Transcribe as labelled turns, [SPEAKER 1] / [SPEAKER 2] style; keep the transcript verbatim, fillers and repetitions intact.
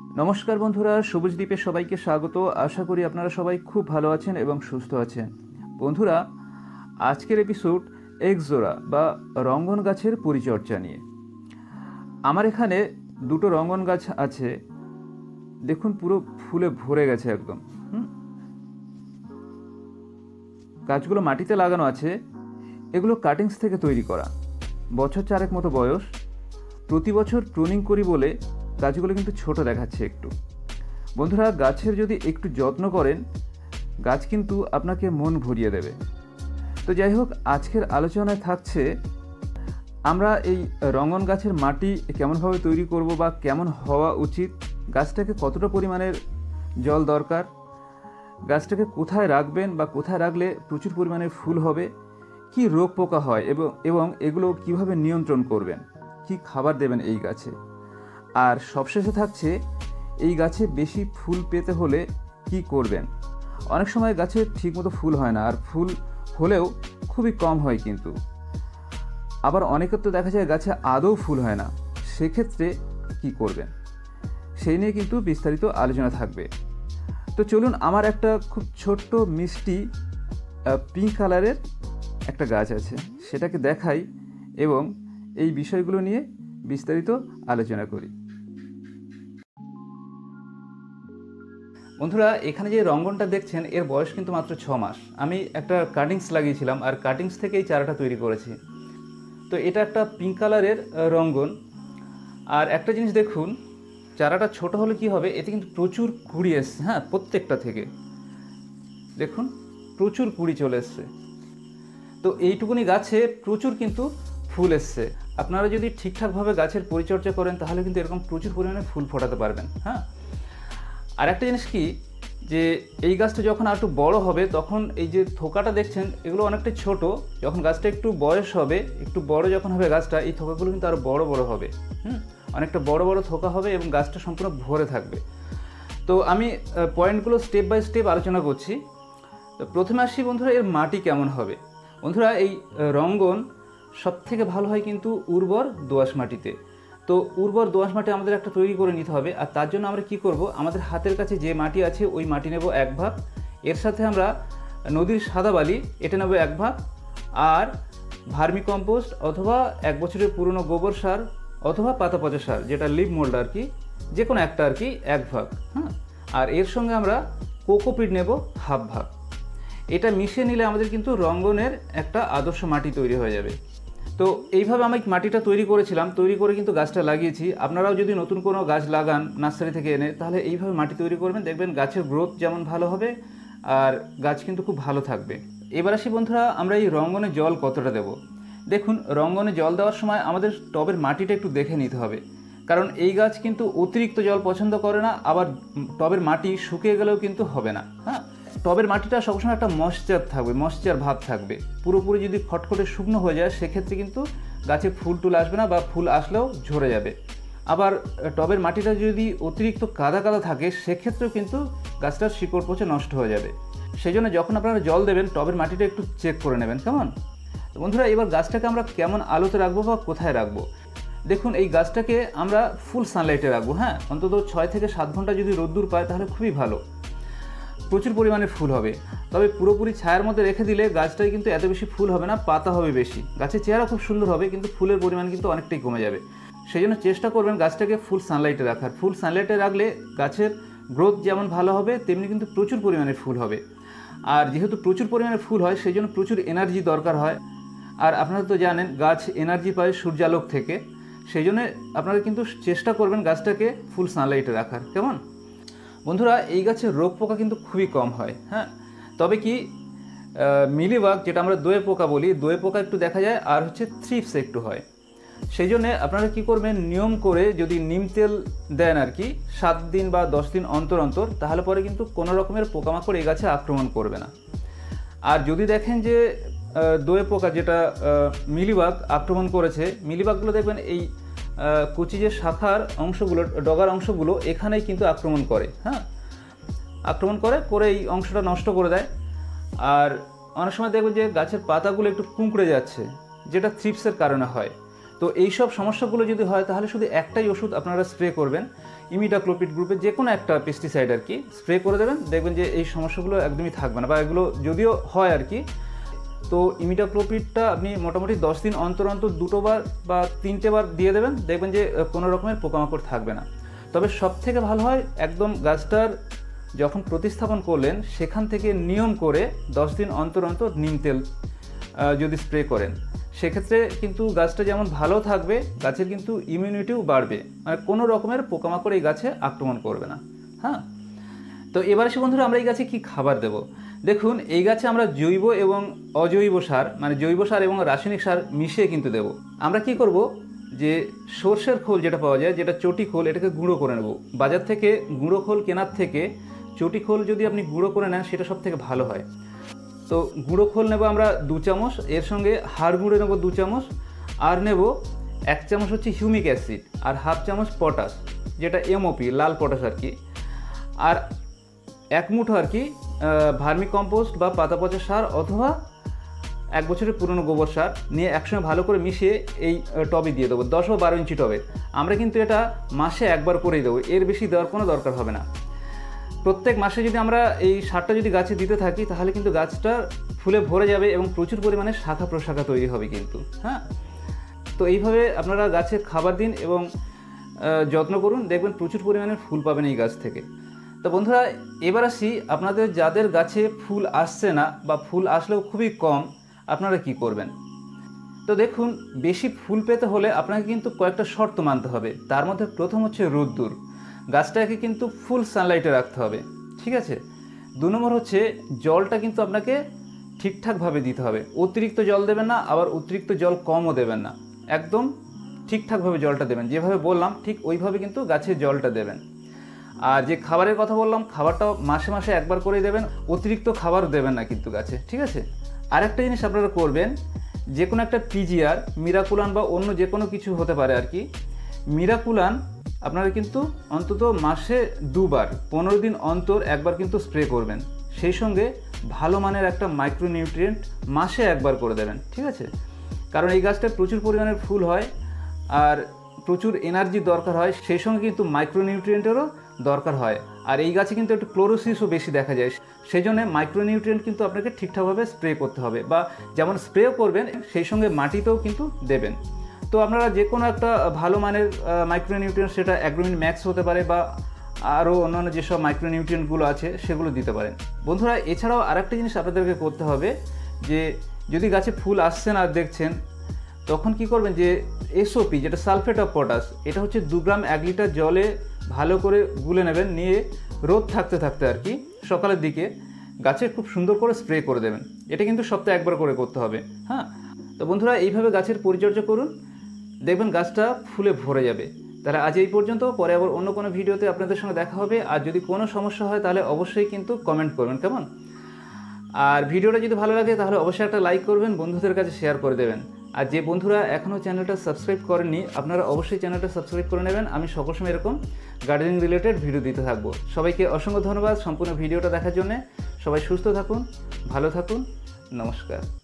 [SPEAKER 1] নমস্কার বন্ধুরা, সবুজ দ্বীপে সবাইকে স্বাগত। আশা করি আপনারা সবাই খুব ভালো আছেন এবং সুস্থ আছেন। বন্ধুরা, আজকের এপিসোড এক্সোরা বা রঙ্গন গাছের পরিচর্যা নিয়ে। আমার এখানে দুটো রঙ্গন গাছ আছে, দেখুন পুরো ফুলে ভরে গেছে একদম। হুম গাছগুলো মাটিতে লাগানো আছে, এগুলো কাটিংস থেকে তৈরি করা, বছর চারেক মতো বয়স। প্রতি বছর প্রুনিং করি বলে গাছগুলো কিন্তু ছোট দেখাচ্ছে একটু। বন্ধুরা, গাছের যদি একটু যত্ন করেন, গাছ কিন্তু আপনাকে মন ভরিয়ে দেবে। তো যাই হোক, আজকের আলোচনায় থাকছে আমরা এই রঙ্গন গাছের মাটি কেমনভাবে তৈরি করব বা কেমন হওয়া উচিত, গাছটাকে কতটা পরিমাণের জল দরকার, গাছটাকে কোথায় রাখবেন বা কোথায় রাখলে প্রচুর পরিমাণে ফুল হবে, কি রোগ পোকা হয় এবং এবং এগুলো কিভাবে নিয়ন্ত্রণ করবেন, কি খাবার দেবেন এই গাছে। আর সবশেষে থাকছে এই গাছে বেশি ফুল পেতে হলে কি করবেন। অনেক সময় গাছে ঠিকমতো ফুল হয় না, আর ফুল হলেও খুবই কম হয় কিন্তু। আবার অনেকের তো দেখা যায় গাছে আদৌ ফুল হয় না, সেক্ষেত্রে কি করবেন সেই নিয়ে কিন্তু বিস্তারিত আলোচনা থাকবে। তো চলুন, আমার একটা খুব ছোট্ট মিষ্টি পিঙ্ক কালারের একটা গাছ আছে, সেটাকে দেখাই এবং এই বিষয়গুলো নিয়ে বিস্তারিত আলোচনা করি। বন্ধুরা, এখানে যে রঙ্গনটা দেখছেন এর বয়স কিন্তু মাত্র ছ মাস। আমি একটা কাটিংস লাগিয়েছিলাম, আর কাটিংস থেকে এই চারাটা তৈরি করেছি। তো এটা একটা পিঙ্ক কালারের রঙ্গন। আর একটা জিনিস দেখুন, চারাটা ছোট হলে কি হবে, এতে কিন্তু প্রচুর কুড়ি এসছে। হ্যাঁ, প্রত্যেকটা থেকে দেখুন প্রচুর কুড়ি চলে এসছে। তো এইটুকুনি গাছে প্রচুর কিন্তু ফুল এসছে। আপনারা যদি ঠিকঠাকভাবে গাছের পরিচর্যা করেন তাহলে কিন্তু এরকম প্রচুর পরিমাণে ফুল ফোটাতে পারবেন। হ্যাঁ, আর একটা জিনিস কি, যে এই গাছটা যখন আর একটু বড় হবে তখন এই যে থোকাটা দেখছেন এগুলো অনেকটা ছোট, যখন গাছটা একটু বয়স হবে, একটু বড় যখন হবে গাছটা, এই থোকাগুলো কিন্তু আরও বড় বড় হবে। হুম অনেকটা বড় বড় থোকা হবে এবং গাছটা সম্পূর্ণ ভরে থাকবে। তো আমি পয়েন্টগুলো স্টেপ বাই স্টেপ আলোচনা করছি। তো প্রথমে আসি বন্ধুরা, এর মাটি কেমন হবে। বন্ধুরা, এই রঙ্গন সব থেকে ভালো হয় কিন্তু উর্বর দোআঁশ মাটিতে। তো উর্বর দোআঁশ মাটি আমাদের একটা তৈরি করে নিতে হবে। আর তার জন্য আমরা কি করব, আমাদের হাতের কাছে যে মাটি আছে ওই মাটি নেব এক ভাগ, এর সাথে আমরা নদীর সাদা বালি এটা নেব এক ভাগ, আর ভার্মি কম্পোস্ট অথবা এক বছরের পুরনো গোবর সার অথবা পাতা পচা সার, যেটা লিভ মোল্ড আর কি, যে কোনো একটা আর কি, এক ভাগ। হ্যাঁ, আর এর সঙ্গে আমরা কোকোপিট নেব হাফ ভাগ। এটা মিশিয়ে নিলে আমাদের কিন্তু রঙ্গনের একটা আদর্শ মাটি তৈরি হয়ে যাবে। তো এইভাবে আমি মাটিটা তৈরি করেছিলাম, তৈরি করে কিন্তু গাছটা লাগিয়েছি। আপনারাও যদি নতুন কোনো গাছ লাগান নার্সারি থেকে এনে, তাহলে এইভাবে মাটি তৈরি করবেন, দেখবেন গাছের গ্রোথ যেমন ভালো হবে আর গাছ কিন্তু খুব ভালো থাকবে। এবার আসি বন্ধুরা, আমরা এই রঙ্গনে জল কতটা দেব। দেখুন, রঙ্গনে জল দেওয়ার সময় আমাদের টবের মাটিটা একটু দেখে নিতে হবে, কারণ এই গাছ কিন্তু অতিরিক্ত জল পছন্দ করে না, আবার টবের মাটি শুকিয়ে গেলেও কিন্তু হবে না। হ্যাঁ, টবের মাটিটা সবসময় একটা ময়েশ্চার থাকবে, ময়েশ্চার ভাব থাকবে। পুরোপুরি যদি খটখটে শুকনো হয়ে যায় সেক্ষেত্রে কিন্তু গাছে ফুল টুল আসবে না, বা ফুল আসলেও ঝরে যাবে। আবার টবের মাটিটা যদি অতিরিক্ত কাদা কাদা থাকে সেক্ষেত্রেও কিন্তু গাছটার শিকড় পচে নষ্ট হয়ে যাবে। সেই জন্য যখন আপনারা জল দেবেন টবের মাটিটা একটু চেক করে নেবেন, কেমন। তো বন্ধুরা, এবার গাছটাকে আমরা কেমন আলোতে রাখবো বা কোথায় রাখবো। দেখুন, এই গাছটাকে আমরা ফুল সানলাইটে রাখবো। হ্যাঁ, অন্তত ছয় থেকে সাত ঘন্টা যদি রোদ্দুর পায় তাহলে খুবই ভালো, প্রচুর পরিমাণে ফুল হবে। তবে পুরোপুরি ছায়ার মধ্যে রেখে দিলে গাছটায় কিন্তু এত বেশি ফুল হবে না, পাতা হবে বেশি। গাছের চেহারা খুব সুন্দর হবে কিন্তু ফুলের পরিমাণ কিন্তু অনেকটাই কমে যাবে। সেই জন্য চেষ্টা করবেন গাছটাকে ফুল সানলাইটে রাখার। ফুল সানলাইটে রাখলে গাছের গ্রোথ যেমন ভালো হবে, তেমনি কিন্তু প্রচুর পরিমাণে ফুল হবে। আর যেহেতু প্রচুর পরিমাণে ফুল হয় সেই জন্য প্রচুর এনার্জি দরকার হয়। আর আপনারা তো জানেন গাছ এনার্জি পায় সূর্যালোক থেকে, সেই জন্য আপনারা কিন্তু চেষ্টা করবেন গাছটাকে ফুল সানলাইটে রাখার, কেমন। বন্ধুরা, এই গাছের রোগ পোকা কিন্তু খুবই কম হয়। হ্যাঁ, তবে কি মিলিবাগ, যেটা আমরা দোয়ে পোকা বলি, দোয়ে পোকা একটু দেখা যায়, আর হচ্ছে থ্রিপস একটু হয়। সেই জন্য আপনারা কি করবেন, নিয়ম করে যদি নিম তেল দেন আর কি সাত দিন বা দশ দিন অন্তর অন্তর, তাহলে পরে কিন্তু কোনো রকমের পোকামাকড় এই গাছে আক্রমণ করবে না। আর যদি দেখেন যে দোয়ে পোকা, যেটা মিলিবাগ আক্রমণ করেছে, মিলিবাগগুলো দেখবেন এই কচি যে শাখার অংশগুলো, ডগার অংশগুলো, এখানেই কিন্তু আক্রমণ করে। হ্যাঁ, আক্রমণ করে করে এই অংশটা নষ্ট করে দেয়। আর অনেক সময় দেখবেন যে গাছের পাতাগুলো একটু কুঁকড়ে যাচ্ছে, যেটা থ্রিপসের কারণে হয়। তো এই সব সমস্যাগুলো যদি হয় তাহলে শুধু একটাই ওষুধ আপনারা স্প্রে করবেন, ইমিডাক্লোপিড গ্রুপের যে কোনো একটা পেস্টিসাইড আর কি স্প্রে করে দেবেন, দেখবেন যে এই সমস্যাগুলো একদমই থাকবে না, বা এগুলো যদিও হয় আর কি। তো ইমিডাক্লোপিডটা আপনি মোটামুটি দশ দিন অন্তর অন্তর দুটো বার বা তিনটে বার দিয়ে দেবেন, দেখবেন যে কোনো রকমের পোকামাকড় থাকবে না। তবে সব থেকে ভালো হয় একদম গাছটার যখন প্রতিস্থাপন করলেন সেখান থেকে নিয়ম করে দশ দিন অন্তর অন্তর নিম তেল যদি স্প্রে করেন, সেক্ষেত্রে কিন্তু গাছটা যেমন ভালো থাকবে, গাছের কিন্তু ইমিউনিটিও বাড়বে, মানে কোনো রকমের পোকামাকড় এই গাছে আক্রমণ করবে না। হ্যাঁ, তো এবার এসে বন্ধুরা আমরা এই গাছে কী খাবার দেব। দেখুন, এই গাছে আমরা জৈব এবং অজৈব সার, মানে জৈব সার এবং রাসায়নিক সার মিশিয়ে কিন্তু দেব। আমরা কি করব, যে সর্ষের খোল যেটা পাওয়া যায়, যেটা চটি খোল, এটাকে গুঁড়ো করে নেব। বাজার থেকে গুঁড়ো খোল কেনার থেকে চটি খোল যদি আপনি গুঁড়ো করে নেন সেটা সব থেকে ভালো হয়। তো গুঁড়ো খোল নেব আমরা দু চামচ, এর সঙ্গে হাড় গুঁড়ো নেব দু চামচ, আর নেব এক চামচ হচ্ছে হিউমিক অ্যাসিড, আর হাফ চামচ পটাশ, যেটা এমওপি লাল পটাশ আর কি, আর এক মুঠো আর কি ভার্মি কম্পোস্ট বা পাতা পচা সার অথবা এক বছরের পুরনো গোবর সার নিয়ে একসঙ্গে ভালো করে মিশিয়ে এই টবে দিয়ে দেবো, দশ বা বারো ইঞ্চি টবে। আমরা কিন্তু এটা মাসে একবার করেই দেবো, এর বেশি দেওয়ার কোনো দরকার হবে না। প্রত্যেক মাসে যদি আমরা এই সারটা যদি গাছে দিতে থাকি তাহলে কিন্তু গাছটা ফুলে ভরে যাবে এবং প্রচুর পরিমাণে শাখা প্রশাখা তৈরি হবে কিন্তু। হ্যাঁ, তো এইভাবে আপনারা গাছে খাবার দিন এবং যত্ন করুন, দেখবেন প্রচুর পরিমাণে ফুল পাবেন এই গাছ থেকে। তো বন্ধুরা, এবার আসি আপনাদের যাদের গাছে ফুল আসছে না বা ফুল আসলেও খুবই কম, আপনারা কি করবেন। তো দেখুন, বেশি ফুল পেতে হলে আপনাকে কিন্তু কয়েকটা শর্ত মানতে হবে। তার মধ্যে প্রথম হচ্ছে রোদ্দুর, গাছটাকে কিন্তু ফুল সানলাইটে রাখতে হবে, ঠিক আছে। দু নম্বর হচ্ছে জলটা কিন্তু আপনাকে ঠিকঠাকভাবে দিতে হবে, অতিরিক্ত জল দেবেন না, আবার অতিরিক্ত জল কমও দেবেন না, একদম ঠিকঠাকভাবে জলটা দেবেন, যেভাবে বললাম ঠিক ওইভাবে কিন্তু গাছে জলটা দেবেন। আর যে খাবারের কথা বললাম, খাবারটাও মাসে মাসে একবার করে দেবেন, অতিরিক্ত খাবার দেবেন না কিন্তু গাছে, ঠিক আছে। আর একটা জিনিস আপনারা করবেন, যে কোনো একটা পিজিআর, মিরাকুলান বা অন্য যে কোনো কিছু হতে পারে আর কি, মিরাকুলান আপনারা কিন্তু অন্তত মাসে দুবার পনেরো দিন অন্তর একবার কিন্তু স্প্রে করবেন, সেই সঙ্গে ভালো মানের একটা মাইক্রোনিউট্রিয়েন্ট মাসে একবার করে দেবেন, ঠিক আছে। কারণ এই গাছটায় প্রচুর পরিমাণের ফুল হয় আর প্রচুর এনার্জি দরকার হয়, সেই সঙ্গে কিন্তু মাইক্রোনিউট্রিয়েন্টেরও দরকার হয়। আর এই গাছে কিন্তু একটু ক্লোরোসিসও বেশি দেখা যায়, সেই জন্য মাইক্রোনিউট্রিয়েন্ট কিন্তু আপনাকে ঠিকঠাকভাবে স্প্রে করতে হবে, বা যেমন স্প্রেও করবেন সেই সঙ্গে মাটিতেও কিন্তু দেবেন। তো আপনারা যে কোনো একটা ভালো মানের মাইক্রোনিউট্রিয়েন্ট, সেটা অ্যাগ্রোমিন ম্যাক্স হতে পারে বা আরও অন্যান্য যেসব মাইক্রোনিউট্রিয়েন্টগুলো আছে সেগুলো দিতে পারেন। বন্ধুরা, এছাড়াও আরেকটা জিনিস আপনাদেরকে করতে হবে, যে যদি গাছে ফুল আসছে না দেখছেন, তখন কি করবেন, যে এসওপি যেটা সালফেট অফ পটাশ, এটা হচ্ছে দু গ্রাম এক লিটার জলে ভালো করে গুলে নেবেন, নিয়ে রোদ থাকতে থাকতে আর কি সকালের দিকে গাছে খুব সুন্দর করে স্প্রে করে দেবেন। এটা কিন্তু সপ্তাহে একবার করে করতে হবে। হ্যাঁ, তো বন্ধুরা, এইভাবে গাছের পরিচর্যা করুন, দেখবেন গাছটা ফুলে ভরে যাবে। তাহলে আজ এই পর্যন্ত, পরে আবার অন্য কোনো ভিডিওতে আপনাদের সঙ্গে দেখা হবে। আর যদি কোনো সমস্যা হয় তাহলে অবশ্যই কিন্তু কমেন্ট করবেন, কেমন। আর ভিডিওটা যদি ভালো লাগে তাহলে অবশ্যই একটা লাইক করবেন, বন্ধুদের কাছে শেয়ার করে দেবেন। আর যে বন্ধুরা এখনও চ্যানেলটা সাবস্ক্রাইব করেননি, আপনারা অবশ্যই চ্যানেলটা সাবস্ক্রাইব করে নেবেন। আমি সকল সময় এরকম গার্ডেনিং রিলেটেড ভিডিও দিতে থাকবো। সবাইকে অসংখ্য ধন্যবাদ সম্পূর্ণ ভিডিওটা দেখার জন্য। সবাই সুস্থ থাকুন, ভালো থাকুন, নমস্কার।